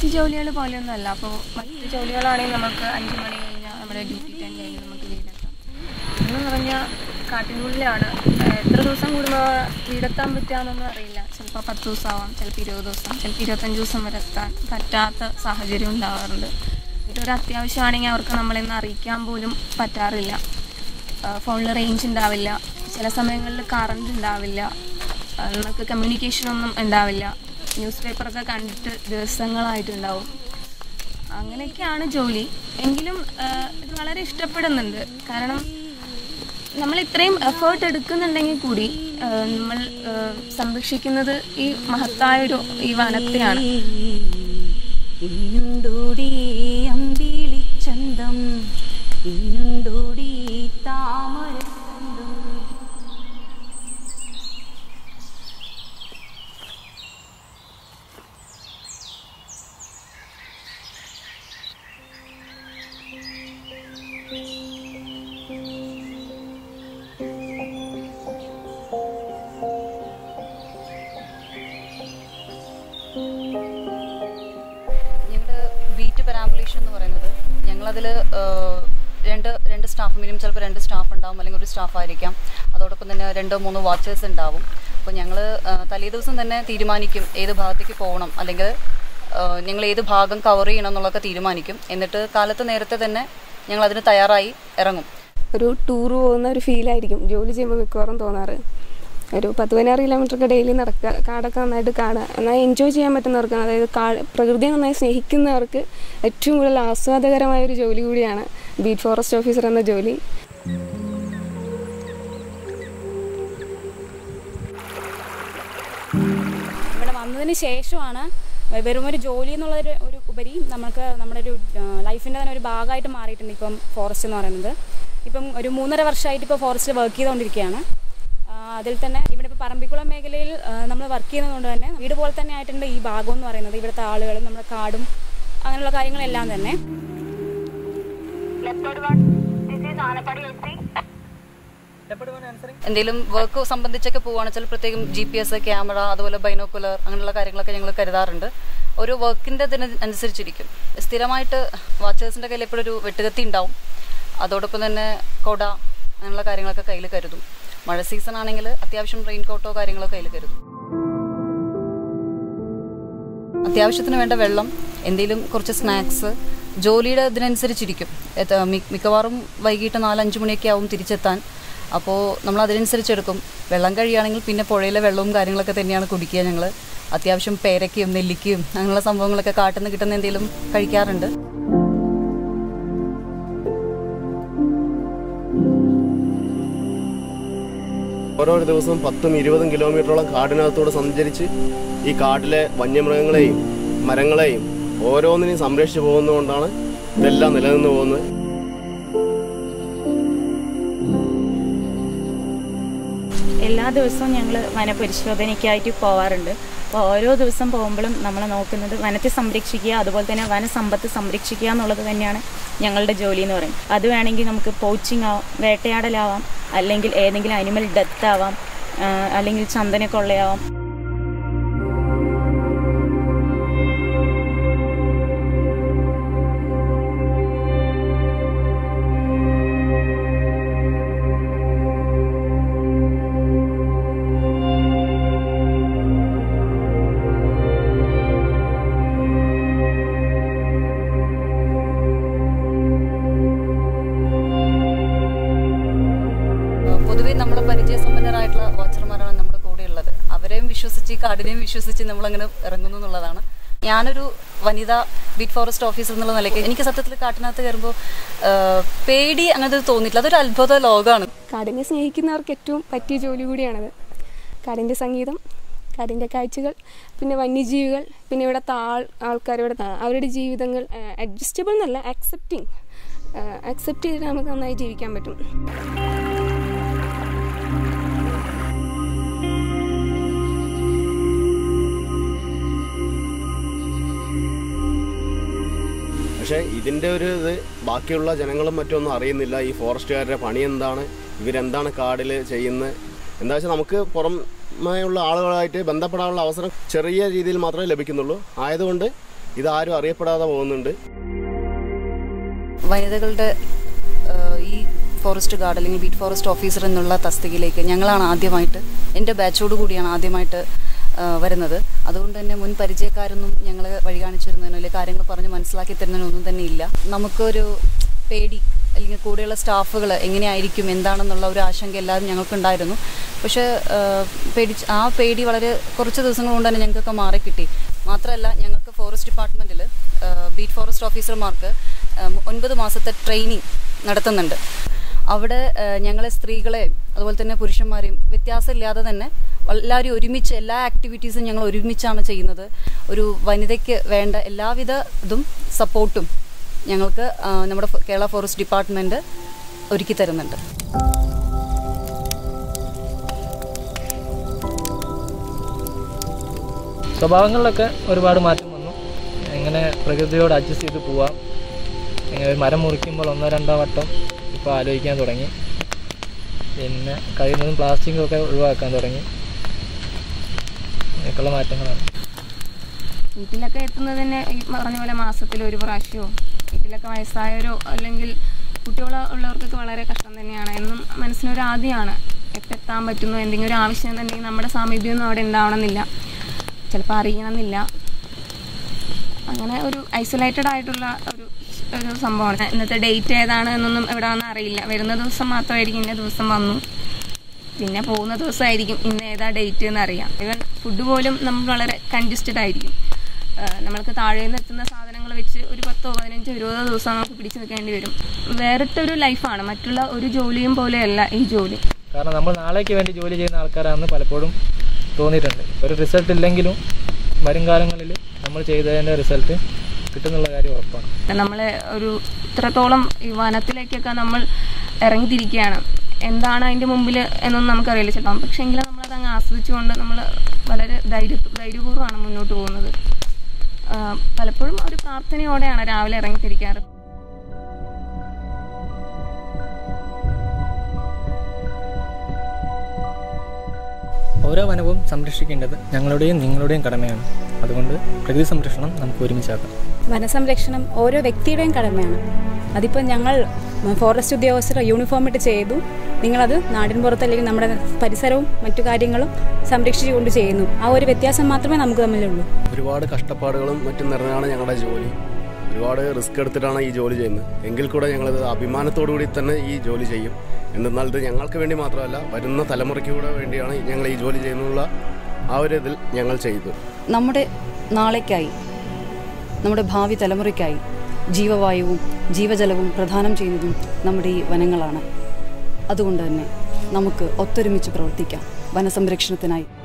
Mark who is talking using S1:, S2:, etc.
S1: മറ്റ് ജോലികൾ പോലെയൊന്നുമല്ല. അപ്പോൾ മറ്റ് ജോലികളാണെങ്കിൽ നമുക്ക് 5 മണി കഴിഞ്ഞാൽ നമ്മുടെ ഡ്യൂട്ടി ടൈം കഴിഞ്ഞ് നമുക്ക് വീടെത്താം. ഇതെന്ന് പറഞ്ഞാൽ കാട്ടിനുള്ളിലാണ്. എത്ര ദിവസം കൂടുമ്പോൾ വീടെത്താൻ പറ്റുകയെന്നൊന്നും അറിയില്ല. ചിലപ്പോൾ 10 ദിവസമാവാം, ചിലപ്പോൾ 20 ദിവസം, ചിലപ്പോൾ 25 ദിവസം വരെ എത്താൻ പറ്റാത്ത സാഹചര്യം ഉണ്ടാവാറുണ്ട്. ഇതൊരു അത്യാവശ്യമാണെങ്കിൽ അവർക്ക് നമ്മളിന്ന് അറിയിക്കാൻ പോലും പറ്റാറില്ല. ഫോണിൽ റേഞ്ച് ഉണ്ടാവില്ല, ചില സമയങ്ങളിൽ കറണ്ട് ഉണ്ടാവില്ല, നമുക്ക് കമ്മ്യൂണിക്കേഷനൊന്നും ഉണ്ടാവില്ല. ന്യൂസ് പേപ്പറൊക്കെ കണ്ടിട്ട് ദിവസങ്ങളായിട്ടുണ്ടാവും. അങ്ങനെയൊക്കെയാണ് ജോലി. എങ്കിലും ഇത് വളരെ ഇഷ്ടപ്പെടുന്നുണ്ട്. കാരണം നമ്മൾ ഇത്രയും എഫേർട്ട് എടുക്കുന്നുണ്ടെങ്കിൽ കൂടി നമ്മൾ സംരക്ഷിക്കുന്നത് ഈ മഹത്തായൊരു ഈ വനത്തെയാണ്.
S2: ഇന്നുണ്ടോടി അമ്പിളിച്ചന്തം, ഇന്നുണ്ടോടി താമരച്ചന്തം. ബീറ്റ് പെരാമ്പുലേഷൻ എന്ന് പറയുന്നത് ഞങ്ങളതിൽ രണ്ട് സ്റ്റാഫ്, മിനിമം ചിലപ്പോൾ 2 സ്റ്റാഫ് ഉണ്ടാവും, അല്ലെങ്കിൽ ഒരു സ്റ്റാഫ് ആയിരിക്കാം. അതോടൊപ്പം തന്നെ 2-3 വാച്ചേഴ്സ് ഉണ്ടാവും. അപ്പോൾ ഞങ്ങൾ തലേ ദിവസം തന്നെ തീരുമാനിക്കും ഏത് ഭാഗത്തേക്ക് പോകണം, അല്ലെങ്കിൽ ഞങ്ങൾ ഏത് ഭാഗം കവർ ചെയ്യണം എന്നുള്ളതൊക്കെ തീരുമാനിക്കും. എന്നിട്ട് കാലത്ത് നേരത്തെ തന്നെ ഞങ്ങൾ അതിന് തയ്യാറായി ഇറങ്ങും.
S1: ഒരു ടൂർ പോകുന്ന ഒരു ഫീലായിരിക്കും ജോലി ചെയ്യുമ്പോൾ മിക്കവാറും തോന്നാറ്. ഒരു 10-16 കിലോമീറ്ററൊക്കെ ഡെയിലി നടക്കുക, കാടൊക്കെ നന്നായിട്ട് കാണുക, എന്നാൽ എൻജോയ് ചെയ്യാൻ പറ്റുന്നവർക്ക്, അതായത് പ്രകൃതിയെ നന്നായി സ്നേഹിക്കുന്നവർക്ക് ഏറ്റവും കൂടുതൽ ആസ്വാദകരമായൊരു ജോലി കൂടിയാണ് ബീറ്റ് ഫോറസ്റ്റ് ഓഫീസർ എന്ന ജോലി.
S3: ഇവിടെ വന്നതിന് ശേഷമാണ് വെറും ഒരു ജോലി എന്നുള്ളൊരു ഉപരി നമുക്ക് നമ്മുടെ ഒരു ലൈഫിൻ്റെ തന്നെ ഒരു ഭാഗമായിട്ട് മാറിയിട്ടുണ്ട് ഇപ്പം ഫോറസ്റ്റ് എന്ന് പറയുന്നത്. ഇപ്പം ഒരു 3.5 വർഷമായിട്ട് ഇപ്പോൾ ഫോറസ്റ്റിൽ വർക്ക് ചെയ്തുകൊണ്ടിരിക്കുകയാണ്. അതിൽ തന്നെ ഇവിടെ ഇപ്പോൾ പറമ്പിക്കുളം മേഖലയിൽ നമ്മൾ വർക്ക് ചെയ്യുന്നതുകൊണ്ട് തന്നെ വീട് പോലെ തന്നെ ആയിട്ടുണ്ട് ഈ ഭാഗം എന്ന് പറയുന്നത്. ഇവിടുത്തെ ആളുകളും നമ്മുടെ കാടും അങ്ങനെയുള്ള കാര്യങ്ങളെല്ലാം തന്നെ.
S2: എന്തെങ്കിലും വർക്ക് സംബന്ധിച്ചൊക്കെ പോവുകയാണെന്ന് വെച്ചാൽ പ്രത്യേകം GPS, ക്യാമറ, അതുപോലെ ബൈനോക്കുലർ അങ്ങനെയുള്ള കാര്യങ്ങളൊക്കെ ഞങ്ങൾ കരുതാറുണ്ട്. ഒരു വർക്കിൻ്റെ അനുസരിച്ചിരിക്കും. സ്ഥിരമായിട്ട് വാച്ചേഴ്സിൻ്റെ കയ്യിൽ എപ്പോഴും ഒരു വെട്ടുകത്തി ഉണ്ടാവും. അതോടൊപ്പം തന്നെ കൊട അങ്ങനെയുള്ള കാര്യങ്ങളൊക്കെ കയ്യിൽ കരുതും. മഴ സീസൺ ആണെങ്കിൽ അത്യാവശ്യം റെയിൻ കോട്ടോ കാര്യങ്ങളോ കയ്യിൽ കരുതും. അത്യാവശ്യത്തിന് വേണ്ട വെള്ളം, എന്തെങ്കിലും കുറച്ച് സ്നാക്സ്, ജോലിയുടെ ഇതിനനുസരിച്ചിരിക്കും. മിക്കവാറും വൈകിട്ട് 4-5 മണിയൊക്കെ ആവും തിരിച്ചെത്താൻ. അപ്പോൾ നമ്മൾ അതിനനുസരിച്ചെടുക്കും. വെള്ളം കഴിയുകയാണെങ്കിൽ പിന്നെ പുഴയിലെ വെള്ളവും കാര്യങ്ങളൊക്കെ തന്നെയാണ് കുടിക്കുക. ഞങ്ങൾ അത്യാവശ്യം പേരയ്ക്കയും നെല്ലിക്കയും അങ്ങനെയുള്ള സംഭവങ്ങളൊക്കെ കാട്ടിൽ നിന്ന് കിട്ടുന്ന എന്തെങ്കിലും കഴിക്കാറുണ്ട്.
S4: ഓരോ ദിവസവും 10-20 കിലോമീറ്ററോളം കാടിനകത്തൂടെ സഞ്ചരിച്ച് ഈ കാട്ടിലെ വന്യമൃഗങ്ങളെയും മരങ്ങളെയും ഓരോന്നിനെയും സംരക്ഷിച്ചു പോകുന്നതുകൊണ്ടാണ് ഇതെല്ലാം നിലനിന്ന് പോകുന്നത്.
S5: എല്ലാ ദിവസവും ഞങ്ങൾ വനപരിശോധനയ്ക്കായിട്ട് പോവാറുണ്ട്. അപ്പോൾ ഓരോ ദിവസം പോകുമ്പോഴും നമ്മൾ നോക്കുന്നത് വനത്തെ സംരക്ഷിക്കുക, അതുപോലെ തന്നെ വനസമ്പത്ത് സംരക്ഷിക്കുക എന്നുള്ളത് തന്നെയാണ് ഞങ്ങളുടെ ജോലി എന്ന് പറയുന്നത്. അത് വേണമെങ്കിൽ നമുക്ക് പോച്ചിങ് ആവാം, വേട്ടയാടലാവാം, അല്ലെങ്കിൽ ഏതെങ്കിലും അനിമൽ ഡെത്ത് ആവാം, അല്ലെങ്കിൽ ചന്ദന കൊള്ളയാവാം.
S2: പൊതുവെ നമ്മൾ പരിചയസമ്പന്നരായിട്ടുള്ള വാച്ചർമാരാണ് നമ്മുടെ കൂടെയുള്ളത്. അവരെയും വിശ്വസിച്ച് കാടിനെയും വിശ്വസിച്ച് നമ്മളങ്ങനെ ഇറങ്ങുന്നു എന്നുള്ളതാണ്. ഞാനൊരു വനിതാ ബീറ്റ് ഫോറസ്റ്റ് ഓഫീസർ എന്നുള്ള നിലയ്ക്ക് എനിക്ക് സത്യത്തിൽ കാട്ടിനകത്ത് കയറുമ്പോൾ പേടി അങ്ങനത്തെ തോന്നിയിട്ടില്ല. അതൊരു അത്ഭുത ലോകമാണ്.
S1: കാടിനെ സ്നേഹിക്കുന്നവർക്ക് ഏറ്റവും പറ്റിയ ജോലി കൂടിയാണത്. കാടിൻ്റെ സംഗീതം, കാടിൻ്റെ കാഴ്ചകൾ, പിന്നെ വന്യജീവികൾ, പിന്നെ ഇവിടുത്തെ ആൾക്കാർ, ഇവിടെ അവരുടെ ജീവിതങ്ങൾ അഡ്ജസ്റ്റബിൾ എന്നല്ല, അക്സെപ്റ്റ് ചെയ്തിട്ട് നമുക്ക് നന്നായി ജീവിക്കാൻ പറ്റും.
S4: പക്ഷേ ഇതിൻ്റെ ഒരു ഇത് ബാക്കിയുള്ള ജനങ്ങളും മറ്റൊന്നും അറിയുന്നില്ല. ഈ ഫോറസ്റ്റുകാരുടെ പണി എന്താണ്, ഇവരെന്താണ് കാടിൽ ചെയ്യുന്നത്. എന്താ വെച്ചാൽ നമുക്ക് പുറമേയുള്ള ആളുകളായിട്ട് ബന്ധപ്പെടാനുള്ള അവസരം ചെറിയ രീതിയിൽ മാത്രമേ ലഭിക്കുന്നുള്ളൂ. ആയതുകൊണ്ട് ഇതാരും അറിയപ്പെടാതെ പോകുന്നുണ്ട്.
S2: വനിതകളുടെ ഈ ഫോറസ്റ്റ് ഗാർഡ് അല്ലെങ്കിൽ ബീറ്റ് ഫോറസ്റ്റ് ഓഫീസർ എന്നുള്ള തസ്തികയിലേക്ക് ഞങ്ങളാണ് ആദ്യമായിട്ട്, എൻ്റെ ബാച്ചോട് കൂടിയാണ് ആദ്യമായിട്ട് വരുന്നത്. അതുകൊണ്ട് തന്നെ മുൻ പരിചയക്കാരൊന്നും ഞങ്ങളെ വഴി കാണിച്ചിരുന്നതിനോ അല്ലെങ്കിൽ കാര്യങ്ങൾ പറഞ്ഞ് മനസ്സിലാക്കി തരുന്നതിനൊന്നും തന്നെ ഇല്ല. നമുക്കൊരു പേടി അല്ലെങ്കിൽ കൂടെയുള്ള സ്റ്റാഫുകൾ എങ്ങനെയായിരിക്കും എന്താണെന്നുള്ള ഒരു ആശങ്ക എല്ലാവരും ഞങ്ങൾക്കുണ്ടായിരുന്നു. പക്ഷേ ആ പേടി വളരെ കുറച്ച് ദിവസങ്ങൾ കൊണ്ട് തന്നെ ഞങ്ങൾക്കൊക്കെ മാറിക്കിട്ടി. മാത്രമല്ല, ഞങ്ങൾക്ക് ഫോറസ്റ്റ് ഡിപ്പാർട്ട്മെൻറ്റിൽ ബീറ്റ് ഫോറസ്റ്റ് ഓഫീസർമാർക്ക് 9 മാസത്തെ ട്രെയിനിങ് നടത്തുന്നുണ്ട്. അവിടെ ഞങ്ങളെ സ്ത്രീകളെയും അതുപോലെ തന്നെ പുരുഷന്മാരെയും വ്യത്യാസമില്ലാതെ തന്നെ എല്ലാവരും ഒരുമിച്ച് എല്ലാ ആക്ടിവിറ്റീസും ഞങ്ങൾ ഒരുമിച്ചാണ് ചെയ്യുന്നത്. ഒരു വനിതയ്ക്ക് വേണ്ട എല്ലാവിധ ഇതും സപ്പോർട്ടും ഞങ്ങൾക്ക് നമ്മുടെ കേരള ഫോറസ്റ്റ് ഡിപ്പാർട്ട്മെൻറ്റ് ഒരുക്കി തരുന്നുണ്ട്.
S6: സ്വഭാവങ്ങളിലൊക്കെ ഒരുപാട് മാറ്റം വന്നു. എങ്ങനെ പ്രകൃതിയോട് അഡ്ജസ്റ്റ് ചെയ്ത് പോവാം, എങ്ങനെ മരം മുറിക്കുമ്പോൾ 1-2 വട്ടം ഇപ്പോൾ ആലോചിക്കാൻ തുടങ്ങി. പിന്നെ കഴിയുന്നതും പ്ലാസ്റ്റിക്കൊക്കെ ഒഴിവാക്കാൻ തുടങ്ങി. അങ്ങനെയൊക്കെയുള്ള മാറ്റങ്ങളാണ്.
S1: വീട്ടിലൊക്കെ എത്തുന്നത് തന്നെ ഈ പറഞ്ഞ പോലെ മാസത്തിൽ 1 പ്രാവശ്യമോ, വീട്ടിലൊക്കെ വയസ്സായവരോ അല്ലെങ്കിൽ കുട്ടികളുള്ളവർക്കൊക്കെ വളരെ കഷ്ടം തന്നെയാണ്. എന്നും മനസ്സിനൊരു ആദ്യമാണ് എത്താൻ പറ്റുന്നു. എന്തെങ്കിലും ഒരു ആവശ്യം എന്നുണ്ടെങ്കിൽ നമ്മുടെ സാമീപ്യമൊന്നും അവിടെ ഉണ്ടാവണമെന്നില്ല, ചിലപ്പോൾ അറിയണമെന്നില്ല. അങ്ങനെ ഒരു ഐസൊലേറ്റഡ് ആയിട്ടുള്ള ഒരു സംഭവമാണ്. ഇന്നത്തെ ഡേറ്റ് ഏതാണ് എന്നൊന്നും എവിടെയാണെന്ന് അറിയില്ല. വരുന്ന ദിവസം മാത്രമായിരിക്കും ഇന്ന ദിവസം വന്നു, പിന്നെ പോകുന്ന ദിവസമായിരിക്കും ഇന്ന് ഏതാ ഡേറ്റ് എന്ന് അറിയാം. ഈവൻ ഫുഡ് പോലും നമ്മൾ വളരെ കൺജസ്റ്റഡ് ആയിരിക്കും. നമ്മൾക്ക് താഴെ നിന്ന് എത്തുന്ന സാധനങ്ങൾ വെച്ച് ഒരു 10, 15, 20 ദിവസം നമുക്ക് പിടിച്ചു നിൽക്കേണ്ടി വരും. വേറിട്ടൊരു ലൈഫാണ്. മറ്റുള്ള ഒരു ജോലിയും പോലെയല്ല ഈ ജോലി.
S6: കാരണം നമ്മൾ നാളേക്ക് വേണ്ടി ജോലി ചെയ്യുന്ന ആൾക്കാരാണെന്ന് പലപ്പോഴും തോന്നിയിട്ടുണ്ട്. ഒരു റിസൾട്ട് ഇല്ലെങ്കിലും വരും കാലങ്ങളിൽ നമ്മൾ ചെയ്തതിൻ്റെ റിസൾട്ട് കിട്ടുന്നുള്ള കാര്യം ഉറപ്പാണ്.
S1: നമ്മൾ ഒരു ഇത്രത്തോളം ഈ വനത്തിലേക്കൊക്കെ നമ്മൾ ഇറങ്ങിത്തിരിക്കുകയാണ്. എന്താണ് അതിൻ്റെ മുമ്പിൽ എന്നൊന്നും നമുക്കറിയില്ല ചിലപ്പം. പക്ഷേ എങ്കിലും നമ്മളത് അങ്ങ് ആസ്വദിച്ചുകൊണ്ട് നമ്മൾ വളരെ ധൈര്യപൂർവ്വമാണ് മുന്നോട്ട് പോകുന്നത്. പലപ്പോഴും ഒരു പ്രാർത്ഥനയോടെയാണ് രാവിലെ ഇറങ്ങിത്തിരിക്കാറ്.
S6: ഓരോ വനവും സംരക്ഷിക്കേണ്ടത് ഞങ്ങളുടെയും നിങ്ങളുടെയും കടമയാണ്. അതുകൊണ്ട് പ്രകൃതി സംരക്ഷണം നമുക്ക് ഒരുമിച്ചാക്കാം.
S3: വനസംരക്ഷണം ഓരോ വ്യക്തിയുടെയും കടമയാണ്. അതിപ്പോൾ ഞങ്ങൾ ഫോറസ്റ്റ് ഉദ്യോഗസ്ഥർ യൂണിഫോം ഇട്ട് ചെയ്തു, നിങ്ങളത് നാടിൻ പുറത്ത് അല്ലെങ്കിൽ നമ്മുടെ പരിസരവും മറ്റു കാര്യങ്ങളും സംരക്ഷിച്ചുകൊണ്ട് ചെയ്യുന്നു. ആ ഒരു വ്യത്യാസം മാത്രമേ നമുക്ക് തമ്മിലുള്ളൂ.
S4: ഒരുപാട് കഷ്ടപ്പാടുകളും മറ്റും നിറഞ്ഞാണ് ഞങ്ങളുടെ ജോലി. ഒരുപാട് റിസ്ക് എടുത്തിട്ടാണ് ഈ ജോലി ചെയ്യുന്നത്. എങ്കിൽ കൂടെ ഞങ്ങളത് അഭിമാനത്തോടു കൂടി തന്നെ ഈ ജോലി ചെയ്യും. എന്നാൽ ഇത് ഞങ്ങൾക്ക് വേണ്ടി മാത്രമല്ല, വരുന്ന തലമുറയ്ക്ക് കൂടെ വേണ്ടിയാണ് ഞങ്ങൾ ഈ ജോലി ചെയ്യുന്നുള്ള ആ ഒരു ഇതിൽ ഞങ്ങൾ ചെയ്തു.
S2: നമ്മുടെ നാളേക്കായി, നമ്മുടെ ഭാവി തലമുറയ്ക്കായി ജീവവായുവും ജീവജലവും പ്രദാനം ചെയ്യുന്നതും നമ്മുടെ ഈ വനങ്ങളാണ്. അതുകൊണ്ട് തന്നെ നമുക്ക് ഒത്തൊരുമിച്ച് പ്രവർത്തിക്കാം വനസംരക്ഷണത്തിനായി.